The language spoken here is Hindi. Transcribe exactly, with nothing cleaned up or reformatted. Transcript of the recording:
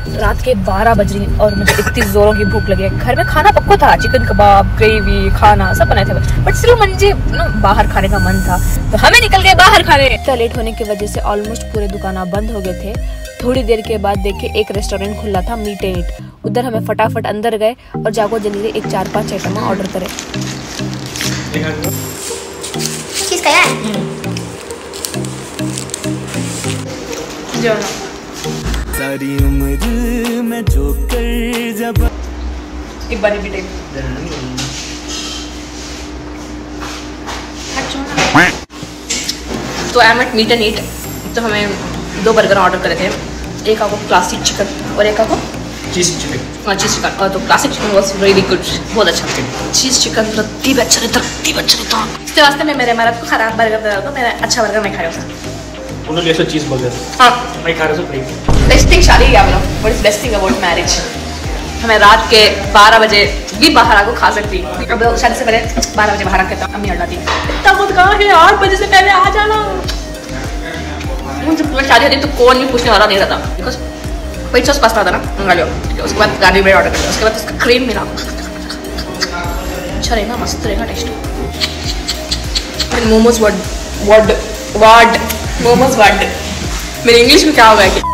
रात के बारह बज रही और मुझे इतनी जोरों की भूख लगी है। घर में खाना पक्का था, चिकन कबाब, ग्रेवी, खाना सब बनाए थे, बट सिर्फ मुझे बाहर खाने का मन था, तो हमें निकल गए बाहर खाने। इतना लेट होने की वजह से ऑलमोस्ट पूरे दुकान बंद हो गए थे। थोड़ी देर के बाद देखे एक रेस्टोरेंट खुला था, मीट एट। उधर हमें फटाफट अंदर गए और जाको जल्दी एक चार पांच आइटम ऑर्डर करे। चीज का है जो सारी उम्र में जो कर जब एक बारी भी टाइप तो I am at meet and eat. तो हमें दो बर्गर ऑर्डर करे थे, एक आपको क्लासिक चिकन और एक आपको चीज चिकन। हाँ चीज चिकन। और तो classic chicken was really good, बहुत अच्छा। चीज चिकन रत्ती भी अच्छा रहता, रत्ती भी अच्छा रहता। इसके वास्ते मैं मेरे मेरा खराब बर्गर दे दो, मेरा अच्छा बर्गर मैं खाया था। उन्होंने ऐसा चीज बर्गर हाँ मैं खा रहा हूँ प्लेट। बेस्ट थिंग शादी क्या बोलो, what is best thing about marriage? हमें रात के बारह बजे भी बाहर आकर खा सकती। अब शादी से पहले बारह बजे बाहर आके तो अम्मी अड्डा दी इतना बहुत कहा है, आठ बजे से पहले आ जाना। मुझे शादी होती तो कौन भी पूछने वाला नहीं रहता, बिकॉज व्हाइट सॉस पास्ता था ना, मंगा लियो। उसके बाद गार्लिक ब्रेड ऑर्डर कर लिया, उसके बाद उसका क्रीम मिला, अच्छा रहेगा, मस्त रहेगा taste. Momos word word word momos word मेरे इंग्लिश में क्या होगा कि